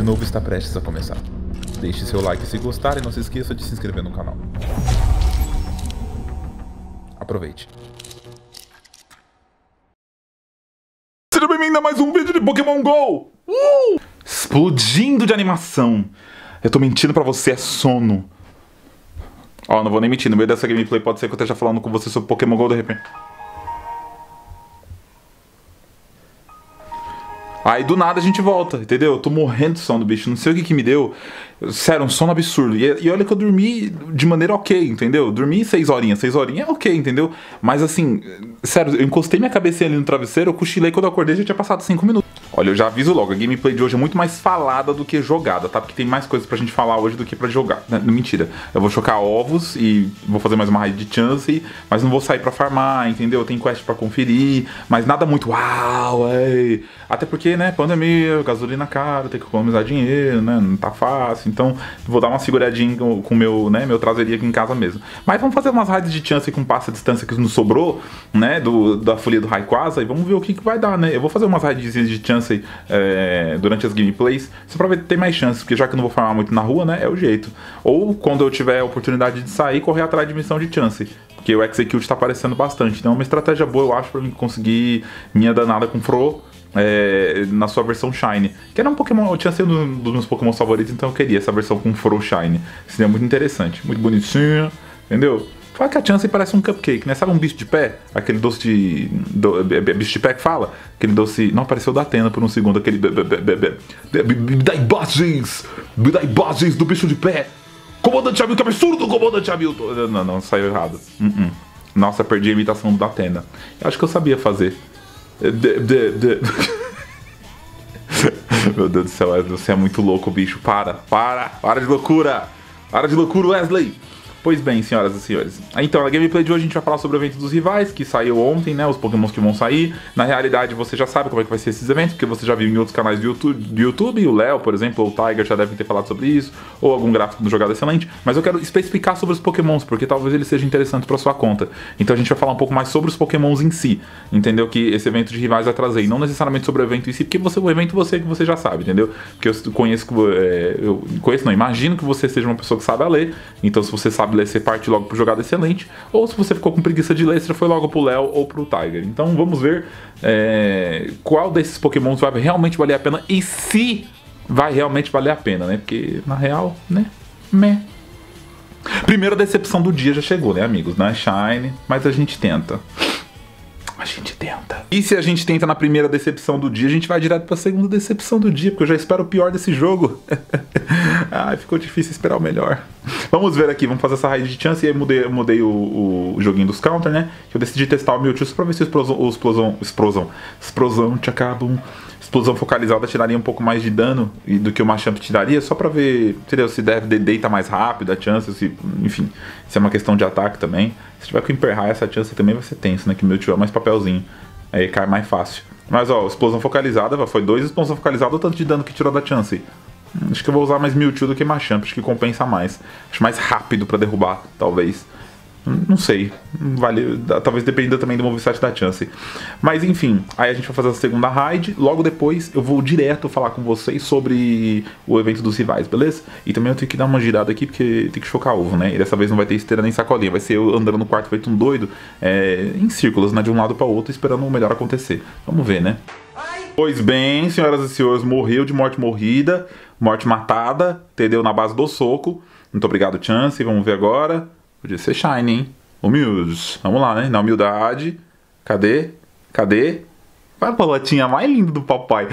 novo está prestes a começar. Deixe seu like se gostar e não se esqueça de se inscrever no canal. Aproveite. Seja bem-vindo a mais um vídeo de Pokémon GO! Explodindo de animação. Eu tô mentindo pra você, é sono. Ó, não vou nem mentir, no meio dessa gameplay pode ser que eu esteja falando com você sobre Pokémon GO de repente. Aí do nada a gente volta, entendeu? Eu tô morrendo de sono, bicho. Não sei o que me deu. Sério, um sono absurdo. E olha que eu dormi de maneira ok, entendeu? Dormi 6 horinhas. 6 horinhas é ok, entendeu? Mas assim, sério, eu encostei minha cabecinha ali no travesseiro, eu cochilei quando eu acordei já tinha passado 5 minutos. Olha, eu já aviso logo, a gameplay de hoje é muito mais falada do que jogada, tá? Porque tem mais coisas pra gente falar hoje do que pra jogar. Não, mentira. Eu vou chocar ovos e vou fazer mais uma raid de chance, mas não vou sair pra farmar, entendeu? Tem quest pra conferir, mas nada muito uau, ei. Até porque, né, pandemia, gasolina cara, tem que economizar dinheiro, né? Não tá fácil. Então, vou dar uma seguradinha com o meu, né, meu traseirinho aqui em casa mesmo. Mas vamos fazer umas raids de chance com passa a distância que nos sobrou, né, da folia do Rayquaza, e vamos ver o que vai dar, né? Eu vou fazer umas raids de chance durante as gameplays, só pra ver se tem mais chances, porque já que eu não vou farmar muito na rua, né, é o jeito. Ou quando eu tiver a oportunidade de sair, correr atrás de missão de chance, porque o Execute tá aparecendo bastante. Então é uma estratégia boa, eu acho, pra mim conseguir minha danada com Fro na sua versão Shine. Que era um Pokémon, eu tinha sido um dos meus Pokémon favoritos, então eu queria essa versão com Fro Shine. Seria muito interessante, muito bonitinho, entendeu? Fala que a Chansey parece um cupcake, né? Sabe um bicho de pé? Aquele doce de... bicho de pé que fala? Aquele doce... Não, apareceu da Atena por um segundo. Aquele... Me dá imagens! Me dá imagens do bicho de pé! Comandante Hamilton, que absurdo, Comandante Hamilton! Não, saiu errado. Nossa, perdi a imitação da Atena. Eu acho que eu sabia fazer. Meu Deus do céu, Wesley, você é muito louco, bicho. Para de loucura! Para de loucura, Wesley! Pois bem, senhoras e senhores. Então, na gameplay de hoje a gente vai falar sobre o evento dos rivais, que saiu ontem, né? Os Pokémons que vão sair. Na realidade, você já sabe como é que vai ser esses eventos, porque você já viu em outros canais do YouTube. O Léo, por exemplo, ou o Tiger já devem ter falado sobre isso, ou algum gráfico do Jogada Excelente. Mas eu quero especificar sobre os Pokémons, porque talvez eles sejam interessantes para sua conta. Então a gente vai falar um pouco mais sobre os Pokémons em si, entendeu? Que esse evento de rivais vai trazer, e não necessariamente sobre o evento em si, porque o evento que você já sabe, entendeu? Porque eu conheço, imagino que você seja uma pessoa que sabe a ler. Então se você sabe ler, você parte logo pro Jogada Excelente, ou se você ficou com preguiça de ler, você já foi logo pro Léo ou pro Tiger. Então vamos ver qual desses Pokémons vai realmente valer a pena e se vai realmente valer a pena, né? Porque na real, né? Primeira decepção do dia já chegou, né, amigos? Não é Shine, mas a gente tenta. E se a gente tenta na primeira decepção do dia, a gente vai direto pra segunda decepção do dia, porque eu já espero o pior desse jogo. Ai, ficou difícil esperar o melhor. Vamos ver aqui, vamos fazer essa raid de chance. E aí mudei o joguinho dos counter, né? Eu decidi testar o Mewtwo só pra ver se explosão focalizada tiraria um pouco mais de dano do que o Machamp tiraria, só pra ver, entendeu? Se deita mais rápido a chance, enfim, se é uma questão de ataque também. Se tiver que emperrar essa chance também vai ser tenso, né? Que o Mewtwo é mais papelzinho, aí cai mais fácil. Mas ó, explosão focalizada, foi 2 explosão focalizada, o tanto de dano que tirou da chance. Acho que eu vou usar mais Mewtwo do que Machamp, acho que compensa mais. Acho mais rápido pra derrubar, talvez. Não sei, vale, talvez dependa também do moveset da chance. Mas enfim, aí a gente vai fazer a segunda raid. Logo depois eu vou direto falar com vocês sobre o evento dos rivais, beleza? E também eu tenho que dar uma girada aqui porque tem que chocar ovo, né? E dessa vez não vai ter esteira nem sacolinha, vai ser eu andando no quarto feito um doido, em círculos, né? De um lado para o outro, esperando o melhor acontecer. Vamos ver, né? Pois bem, senhoras e senhores, morreu de morte morrida, morte matada, entendeu? Na base do soco. Muito obrigado, Chance. Vamos ver agora. Podia ser Shine, hein? Humildes. Vamos lá, né? Na humildade. Cadê? Vai a bolotinha mais linda do papai.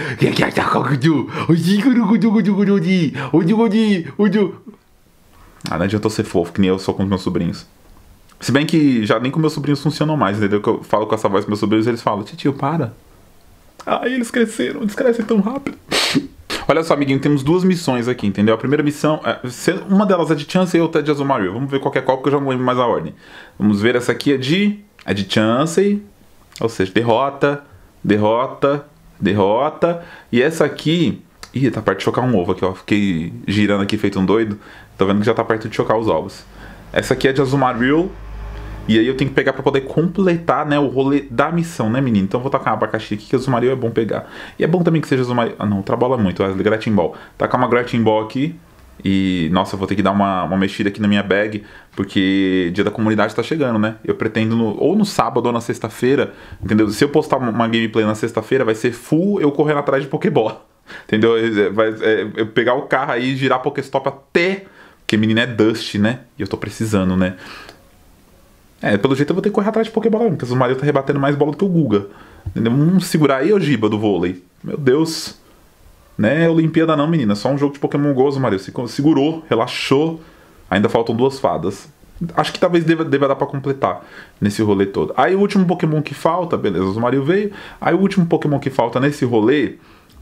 Não adiantou ser fofo, que nem eu sou com os meus sobrinhos. Se bem que já nem com meus sobrinhos funcionam mais, entendeu? Que eu falo com essa voz com meus sobrinhos e eles falam: tio, para. Ai, eles cresceram, eles crescem tão rápido. Olha só, amiguinho, temos 2 missões aqui, entendeu? A primeira missão, uma delas é de Chansey e outra é de Azumarill. Vamos ver qual que é qual, porque eu já não lembro mais a ordem. Vamos ver, essa aqui é de Chansey, ou seja, derrota. E essa aqui... Ih, tá perto de chocar um ovo aqui, ó. Fiquei girando aqui feito um doido. Tô vendo que já tá perto de chocar os ovos. Essa aqui é de Azumarill. E aí eu tenho que pegar pra poder completar, né, o rolê da missão, né, menino? Então eu vou tacar um abacaxi aqui, que o Azumarill é bom pegar. E é bom também que seja Azumarill... Ah, não, trabola muito, Wesley, Gretchen Ball. Tacar uma Gretchen Ball aqui. E, nossa, eu vou ter que dar uma mexida aqui na minha bag, porque dia da comunidade tá chegando, né? Eu pretendo, ou no sábado ou na sexta-feira, entendeu? Se eu postar uma gameplay na sexta-feira, vai ser full eu correndo atrás de Pokébola, entendeu? Eu pegar o carro aí e girar Pokéstop até... Porque menino é Dust, né? E eu tô precisando, né? Pelo jeito eu vou ter que correr atrás de Pokébola, porque o Azumarill tá rebatendo mais bola do que o Guga. Entendeu? Vamos segurar aí, ô Giba do vôlei. Meu Deus. Né, Olimpíada não, menina. Só um jogo de Pokémon Go, Azumarill. Segurou, relaxou. Ainda faltam 2 fadas. Acho que talvez deva dar pra completar nesse rolê todo. Aí o último Pokémon que falta, beleza, o Azumarill veio. Aí o último Pokémon que falta nesse rolê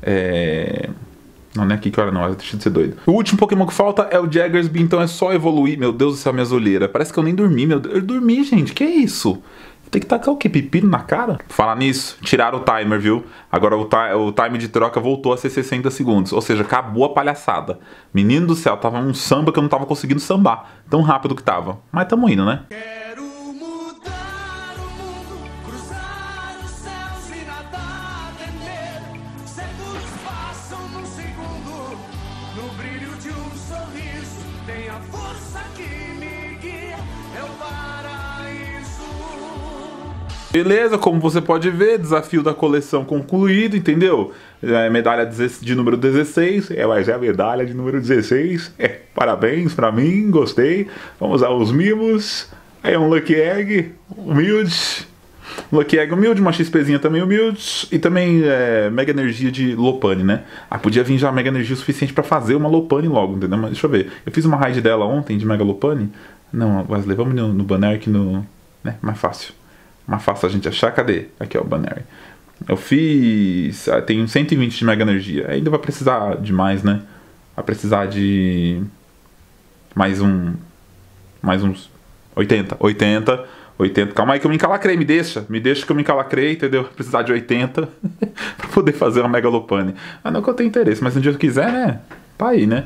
Não é aqui que hora não, deixa de ser doido. O último Pokémon que falta é o Jaggersby, então é só evoluir. Meu Deus do céu, minhas olheiras. Parece que eu nem dormi, meu Deus. Eu dormi, gente, que é isso? Tem que tacar o quê? Pepino na cara? Falar nisso, tiraram o timer, viu? Agora o time de troca voltou a ser 60 segundos. Ou seja, acabou a palhaçada. Menino do céu, tava um samba que eu não tava conseguindo sambar. Tão rápido que tava. Mas tamo indo, né? Quero mudar o mundo, cruzar os céus e nada temer. Segundos passam num segundo, no brilho de um sorriso. Tem a força que me guia, é o paraíso. Beleza, como você pode ver, desafio da coleção concluído, entendeu? Medalha de número 16, mas é a medalha de número 16. Parabéns pra mim, gostei. Vamos aos mimos. Aí um Lucky Egg, humilde. Lucky Egg humilde, uma XPzinha também humilde. E também Mega Energia de Lopunny, né? Podia vir já Mega Energia o suficiente pra fazer uma Lopunny logo, entendeu? Mas deixa eu ver. Eu fiz uma raid dela ontem de Mega Lopunny. Não, Wesley, vamos no banner aqui no... né? Mais fácil. Mais fácil a gente achar. Cadê? Aqui, ó, o banner. Eu fiz... tem 120 de Mega Energia. Ainda vai precisar de mais, né? Vai precisar de... mais uns 80. 80. Calma aí que eu me encalacrei, me deixa que eu me encalacrei, entendeu? Vai precisar de 80 pra poder fazer uma Mega Lopunny. Não que eu tenho interesse, mas se um dia eu quiser, né? Tá aí, né?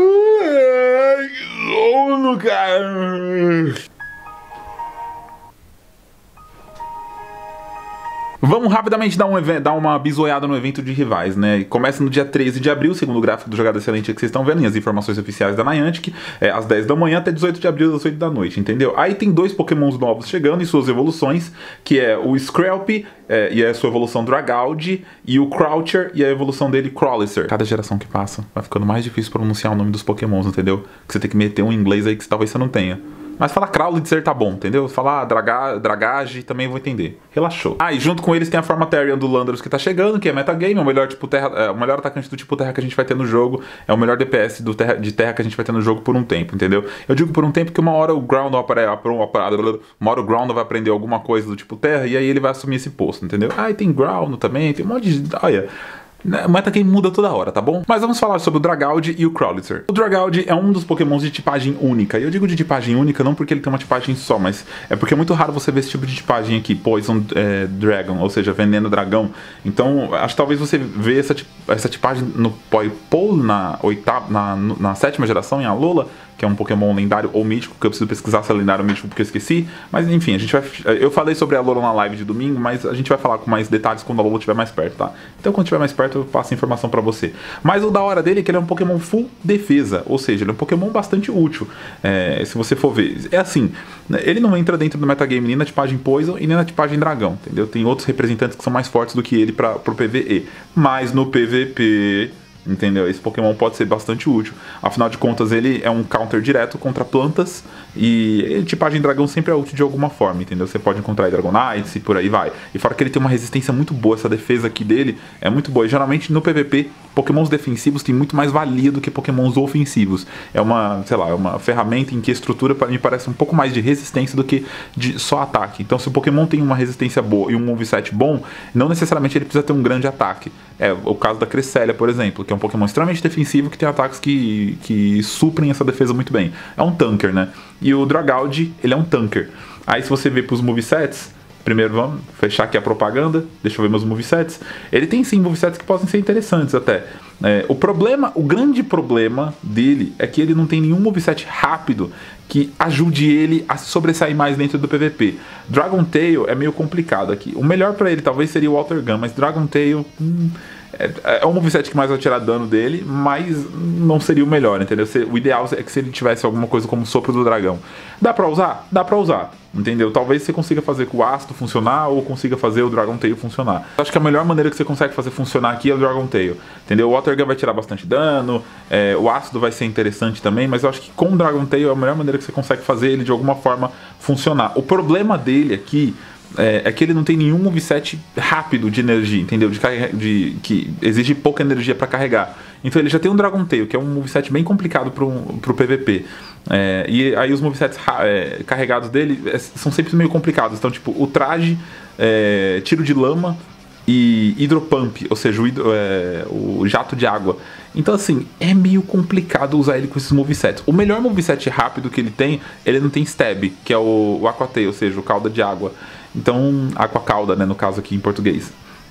Vamos rapidamente dar uma bisoiada no evento de rivais, né? Começa no dia 13 de abril, segundo o gráfico do Jogada Excelente que vocês estão vendo, e as informações oficiais da Niantic, às 10 da manhã até 18 de abril, às 8 da noite, entendeu? Aí tem 2 pokémons novos chegando e suas evoluções, que é o Screlp, e a sua evolução Dragalge, e o Croucher, e a evolução dele Crawliser. Cada geração que passa, vai ficando mais difícil pronunciar o nome dos pokémons, entendeu? Que você tem que meter um inglês aí que talvez você não tenha. Mas falar Crawliser tá bom, entendeu? Falar Dragage também vou entender. Relaxou. E junto com eles tem a forma Therian do Landorus que tá chegando, que é metagame, é o melhor tipo terra, o melhor atacante do tipo terra que a gente vai ter no jogo, é o melhor DPS de terra que a gente vai ter no jogo por um tempo, entendeu? Eu digo por um tempo que uma hora o Groundle vai aprender alguma coisa do tipo terra e aí ele vai assumir esse posto, entendeu? E tem Groundle também, tem um monte de... Olha... O metagame muda toda hora, tá bom? Mas vamos falar sobre o Dragalge e o Crawliser. O Dragalge é um dos pokémons de tipagem única. E eu digo de tipagem única não porque ele tem uma tipagem só, mas é porque é muito raro você ver esse tipo de tipagem aqui, Poison Dragon, ou seja, Veneno Dragão. Então, acho que talvez você vê essa tipagem no Poipole, na 7ª geração, em Alola, que é um Pokémon lendário ou mítico, que eu preciso pesquisar se é lendário ou mítico porque eu esqueci. Mas enfim, eu falei sobre a Alola na live de domingo, mas a gente vai falar com mais detalhes quando a Alola estiver mais perto, tá? Então quando estiver mais perto eu passo a informação pra você. Mas o da hora dele é que ele é um Pokémon full defesa, ou seja, ele é um Pokémon bastante útil. Se você for ver, é assim, ele não entra dentro do metagame nem na tipagem Poison e nem na tipagem Dragão, entendeu? Tem outros representantes que são mais fortes do que ele pro PvE, mas no PvP... entendeu? Esse Pokémon pode ser bastante útil. Afinal de contas, ele é um counter direto contra plantas e tipagem dragão sempre é útil de alguma forma, entendeu? Você pode encontrar Dragonites e por aí vai. E fora que ele tem uma resistência muito boa, essa defesa aqui dele é muito boa. E geralmente no PVP, Pokémons defensivos têm muito mais valia do que Pokémons ofensivos. É uma, sei lá, é uma ferramenta em que a estrutura me parece um pouco mais de resistência do que de só ataque. Então se o Pokémon tem uma resistência boa e um moveset bom, não necessariamente ele precisa ter um grande ataque. É o caso da Cresselia, por exemplo, que é um Pokémon extremamente defensivo que tem ataques que suprem essa defesa muito bem. É um tanker, né? E o Dragalge, ele é um tanker. Aí se você vê pros movesets, ele é um Pokémon extremamente defensivo que tem ataques que suprem essa defesa muito bem. É um tanker, né? E o Dragalge, ele é um tanker. Aí se você vê pros movesets, ele é um Pokémon extremamente defensivo que tem ataques que suprem essa defesa muito bem. É um tanker, né? E o Dragalge, ele é um tanker. Aí se você vê pros movesets, primeiro vamos fechar aqui a propaganda, deixa eu ver meus movesets. Ele tem sim movesets que podem ser interessantes até. O grande problema dele é que ele não tem nenhum moveset rápido que ajude ele a se sobressair mais dentro do PVP. Dragon Tail é meio complicado aqui. O melhor pra ele talvez seria o Water Gun, mas Dragon Tail é um moveset que mais vai tirar dano dele, mas não seria o melhor, entendeu? O ideal é que se ele tivesse alguma coisa como Sopro do Dragão. Dá pra usar? Dá pra usar, entendeu? Talvez você consiga fazer com o ácido funcionar ou consiga fazer o Dragon Tail funcionar. Eu acho que a melhor maneira que você consegue fazer funcionar aqui é o Dragon Tail, entendeu? O Water Gun vai tirar bastante dano, o ácido vai ser interessante também, mas eu acho que com o Dragon Tail é a melhor maneira que você consegue fazer ele de alguma forma funcionar. O problema dele aqui é que ele não tem nenhum moveset rápido de energia, entendeu? Que exige pouca energia para carregar. Então ele já tem um Dragon Tail, que é um moveset bem complicado pro PVP. E aí os movesets carregados dele são sempre meio complicados. Então, tipo, o traje, tiro de lama e hidropump, ou seja, o jato de água. Então, assim, é meio complicado usar ele com esses movesets. O melhor moveset rápido que ele não tem stab, que é o Aqua Tail, ou seja, o cauda de água. Então, Aqua Cauda, né, no caso aqui em português.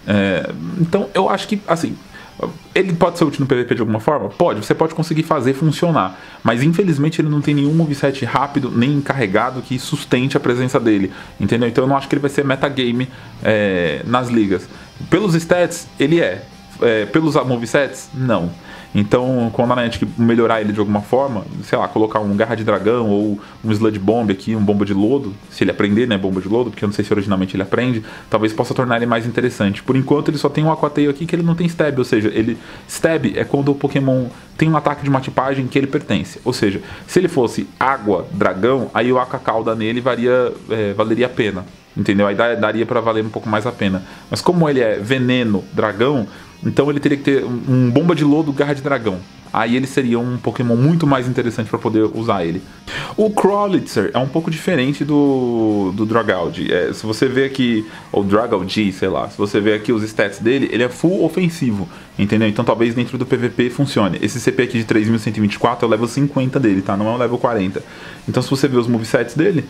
Então, eu acho que, assim, ele pode ser útil no PVP de alguma forma? Pode, você pode conseguir fazer funcionar. Mas, infelizmente, ele não tem nenhum moveset rápido, nem carregado, que sustente a presença dele. Entendeu? Então, eu não acho que ele vai ser metagame nas ligas. Pelos stats, ele pelos movesets, não. Então, quando a Niantic melhorar ele de alguma forma, sei lá, colocar um Garra de Dragão ou um Sludge Bomb aqui, um Bomba de Lodo, se ele aprender, né, Bomba de Lodo, porque eu não sei se originalmente ele aprende, talvez possa tornar ele mais interessante. Por enquanto, ele só tem um Aqua Tail aqui que ele não tem Stab, ou seja, Stab é quando o Pokémon tem um ataque de uma tipagem que ele pertence. Ou seja, se ele fosse Água, Dragão, aí o Aqua Cauda nele valeria a pena. Entendeu? Aí daria pra valer um pouco mais a pena. Mas como ele é veneno, dragão, então ele teria que ter um Bomba de Lodo, Garra de Dragão. Aí ele seria um Pokémon muito mais interessante para poder usar ele. O Crawlitzer é um pouco diferente do Dragalge. Se você vê aqui, ou Dragalge, sei lá, se você vê aqui os stats dele, ele é full ofensivo, entendeu? Então talvez dentro do PVP funcione. Esse CP aqui de 3124 é o level 50 dele, tá? Não é o level 40. Então se você vê os movesets dele,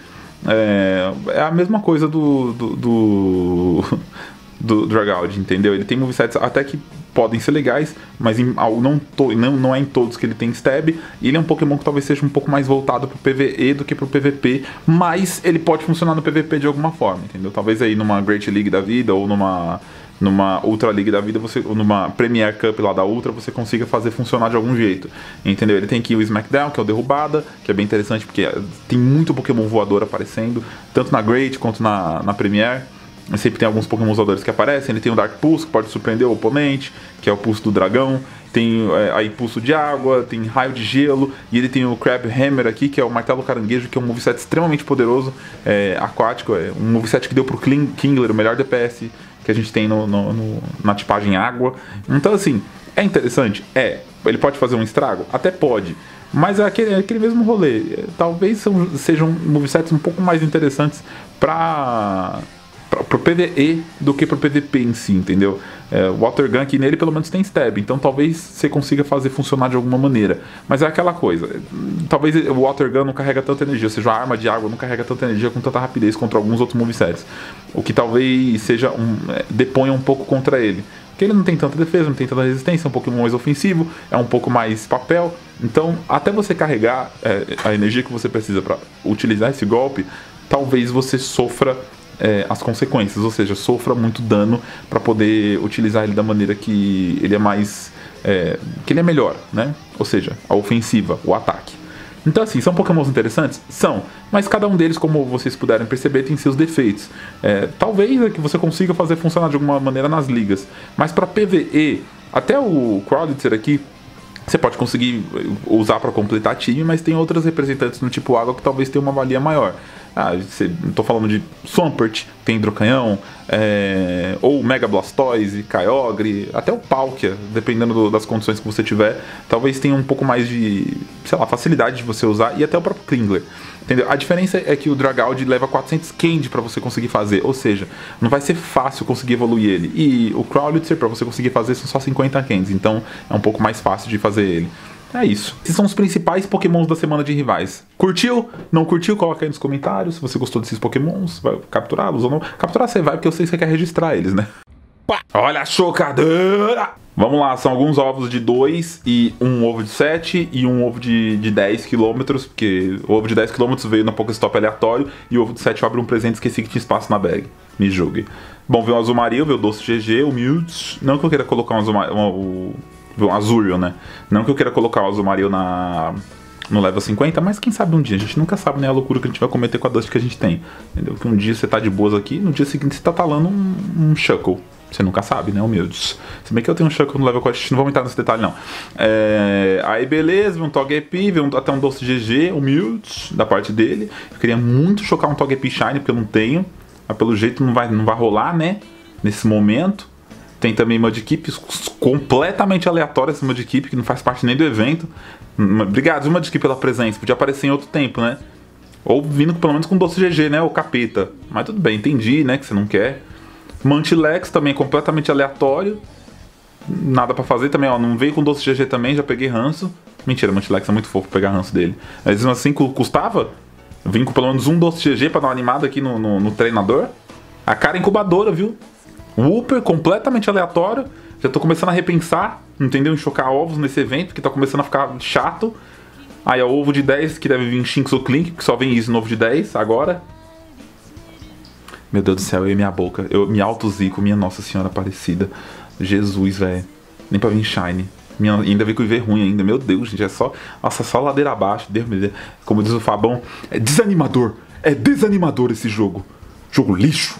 é a mesma coisa do Dragalge, entendeu? Ele tem movesets até que podem ser legais, mas não é em todos que ele tem stab. E ele é um Pokémon que talvez seja um pouco mais voltado pro PvE do que pro PvP, mas ele pode funcionar no PvP de alguma forma, entendeu? Talvez aí numa Great League da vida ou numa Ultra League da vida, ou numa Premier Cup lá da Ultra, você consiga fazer funcionar de algum jeito, entendeu? Ele tem aqui o Smackdown, que é o Derrubada, que é bem interessante porque tem muito Pokémon voador aparecendo, tanto na Great quanto na Premier. Sempre tem alguns Pokémon voadores que aparecem. Ele tem o Dark Pulse, que pode surpreender o oponente, que é o Pulso do Dragão. Tem aí Pulso de Água, tem Raio de Gelo, e ele tem o Crab Hammer aqui, que é o Martelo Caranguejo, que é um moveset extremamente poderoso, aquático, um moveset que deu pro Kingler, o melhor DPS que a gente tem na tipagem água. Então, assim, é interessante? Ele pode fazer um estrago? Até pode. Mas é aquele mesmo rolê. Talvez sejam movesets um pouco mais interessantes pro PvE do que pro PvP em si, entendeu? O Water Gun aqui nele pelo menos tem stab, então talvez você consiga fazer funcionar de alguma maneira. Mas é aquela coisa, talvez o Water Gun não carrega tanta energia, ou seja, a arma de água não carrega tanta energia com tanta rapidez contra alguns outros movesets. O que talvez deponha um pouco contra ele. Porque ele não tem tanta defesa, não tem tanta resistência, é um Pokémon mais ofensivo, é um pouco mais papel. Então, até você carregar a energia que você precisa para utilizar esse golpe, talvez você sofra as consequências, ou seja, sofra muito dano para poder utilizar ele da maneira que ele é mais que ele é melhor, né? Ou seja, a ofensiva, o ataque. Então, assim, são Pokémons interessantes? São, mas cada um deles, como vocês puderem perceber, tem seus defeitos. Talvez que você consiga fazer funcionar de alguma maneira nas ligas, mas para PvE, até o Crawlitzer aqui você pode conseguir usar para completar time, mas tem outras representantes no tipo água que talvez tenham uma valia maior. Estou falando de Swampert, tem Hidrocanhão, ou Mega Blastoise, Kyogre, até o Palkia, dependendo das condições que você tiver, talvez tenha um pouco mais de, sei lá, facilidade de você usar, e até o próprio Kingler. Entendeu? A diferença é que o Dragalge leva 400 Candy para você conseguir fazer, ou seja, não vai ser fácil conseguir evoluir ele. E o Crawlitzer, para você conseguir fazer, são só 50 Candies, então é um pouco mais fácil de fazer ele. É isso. Esses são os principais pokémons da semana de rivais. Curtiu? Não curtiu? Coloca aí nos comentários se você gostou desses pokémons. Vai capturá-los ou não. Capturar você vai, porque eu sei que você quer registrar eles, né? Pá. Olha a chocadeira! Vamos lá, são alguns ovos de 2 e um ovo de 7 e um ovo de 10 km, porque o ovo de 10 km veio na Pokéstop aleatório e o ovo de 7 eu abri um presente, esqueci que tinha espaço na bag. Me julgue. Bom, veio o Azul Marinho, veio o Doce GG, o Mewtwo. Não que eu queira colocar um Azurion, né? Não que eu queira colocar o Azul Marinho no level 50, mas quem sabe um dia, a gente nunca sabe, né, a loucura que a gente vai cometer com a Dust que a gente tem, entendeu? Que um dia você tá de boas aqui, no dia seguinte você tá talando um Shuckle. Você nunca sabe, né, humildes? Se bem que eu tenho um Shuckle no level 4, não vamos entrar nesse detalhe, não. Aí beleza, veio um Togepi, veio até um Doce GG, humildes, da parte dele. Eu queria muito chocar um Togepi Shine, porque eu não tenho. Mas pelo jeito não vai rolar, né, nesse momento. Tem também Mudkip, completamente aleatório esse Mudkip, que não faz parte nem do evento. Obrigado, Mudkip, pela presença. Podia aparecer em outro tempo, né? Ou vindo pelo menos com Doce GG, né, o capeta. Mas tudo bem, entendi, né, que você não quer. Mantilex também completamente aleatório. Nada pra fazer também, ó. Não veio com Doce GG também, já peguei ranço. Mentira, Mantilex é muito fofo pegar ranço dele. Mas assim, custava? Vim com pelo menos um Doce GG pra dar uma animada aqui no treinador. A cara incubadora, viu? Wooper completamente aleatório. Já tô começando a repensar, entendeu? Em chocar ovos nesse evento, que tá começando a ficar chato. Aí é o ovo de 10, que deve vir Shinx ou Clink, que só vem isso no ovo de 10 agora. Meu Deus do céu, eu e minha boca. Eu me auto-zico, minha Nossa Senhora Aparecida. Jesus, velho. Nem pra vir Shine. Ainda veio com IV ruim ainda. Meu Deus, gente. É só. Nossa, só ladeira abaixo. Deus me Deus. Como diz o Fabão, é desanimador. É desanimador esse jogo. Jogo lixo.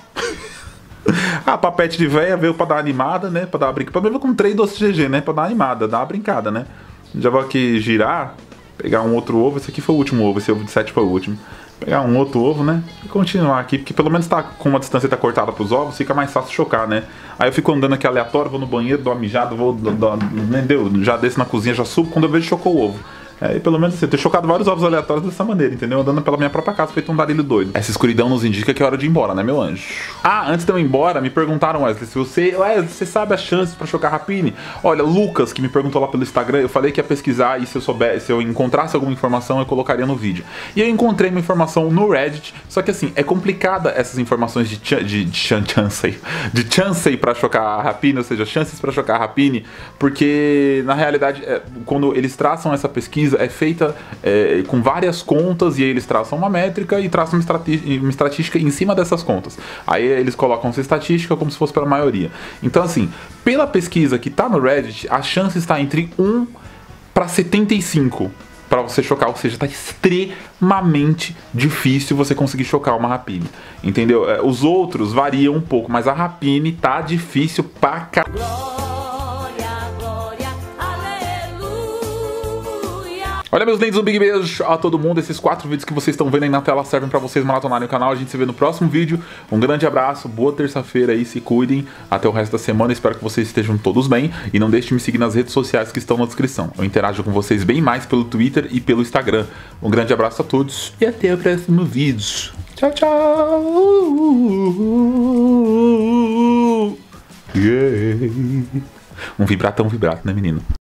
A papete de véia veio pra dar uma animada, né? Pra dar uma brincada. Veio com 3 doces GG, né? Pra dar uma animada, dar uma brincada, né? Já vou aqui girar. Pegar um outro ovo. Esse aqui foi o último ovo. Esse ovo de 7 foi o último. Pegar um outro ovo, né? E continuar aqui, porque pelo menos tá com uma distância tá cortada pros ovos, fica mais fácil chocar, né? Aí eu fico andando aqui aleatório, vou no banheiro, dou uma mijada, entendeu? Já desço na cozinha, já subo, quando eu vejo chocou o ovo. E pelo menos assim, eu tenho chocado vários ovos aleatórios dessa maneira, entendeu? Andando pela minha própria casa, feito um darilho doido. Essa escuridão nos indica que é hora de ir embora, né, meu anjo? Ah, antes de eu ir embora, me perguntaram, Wesley, se você sabe as chances pra chocar Rapini? Olha, Lucas, que me perguntou lá pelo Instagram, eu falei que ia pesquisar e se eu encontrasse alguma informação, eu colocaria no vídeo. E eu encontrei uma informação no Reddit, só que assim, é complicada essas informações de chance pra chocar Rapini, ou seja, chances pra chocar Rapini, porque na realidade, quando eles traçam essa pesquisa, é feita com várias contas, e aí eles traçam uma métrica e traçam uma estatística em cima dessas contas. Aí eles colocam essa estatística como se fosse para a maioria. Então assim, pela pesquisa que tá no Reddit, a chance está entre 1 para 75 para você chocar, ou seja, tá extremamente difícil você conseguir chocar uma Rapini, entendeu? Os outros variam um pouco, mas a Rapini tá difícil pra caralho. Olha, meus lindos, um big beijo a todo mundo. Esses 4 vídeos que vocês estão vendo aí na tela servem pra vocês maratonarem o canal. A gente se vê no próximo vídeo. Um grande abraço, boa terça-feira aí, se cuidem. Até o resto da semana, espero que vocês estejam todos bem. E não deixe de me seguir nas redes sociais que estão na descrição. Eu interajo com vocês bem mais pelo Twitter e pelo Instagram. Um grande abraço a todos e até o próximo vídeo. Tchau, tchau! Yeah. Um vibrato, né, menino?